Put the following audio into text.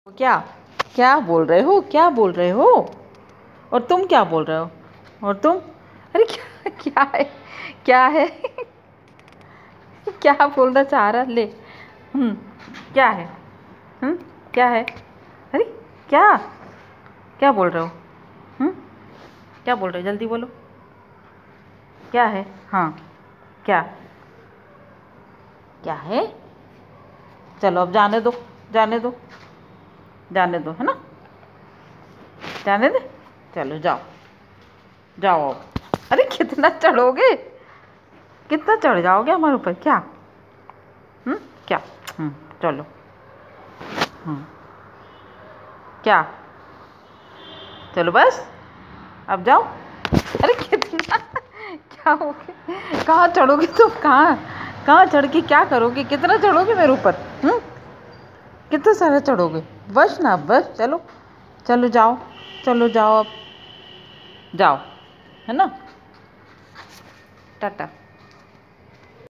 क्या क्या बोल रहे हो? क्या बोल रहे हो? और तुम क्या बोल रहे हो? और तुम? अरे क्या क्या है? क्या है? क्या बोलना चाह रहा ले? क्या है? क्या है? अरे क्या क्या बोल रहे हो? क्या बोल रहे हो? जल्दी बोलो। क्या है? हाँ, क्या क्या है? चलो अब जाने दो, जाने दो, जाने दो, है ना? जाने दे। चलो जाओ, जाओ अब। अरे कितना चढ़ोगे? कितना चढ़ जाओगे हमारे ऊपर? क्या क्या? चलो। क्या? चलो बस, अब जाओ। अरे कितना क्या हो गया? कहाँ चढ़ोगे तुम? कहाँ कहाँ चढ़ के क्या करोगे? कितना चढ़ोगे मेरे ऊपर? कितना सारा चढ़ोगे? बस ना, बस चलो, चलो जाओ, चलो जाओ अब, जाओ, है ना? टाटा।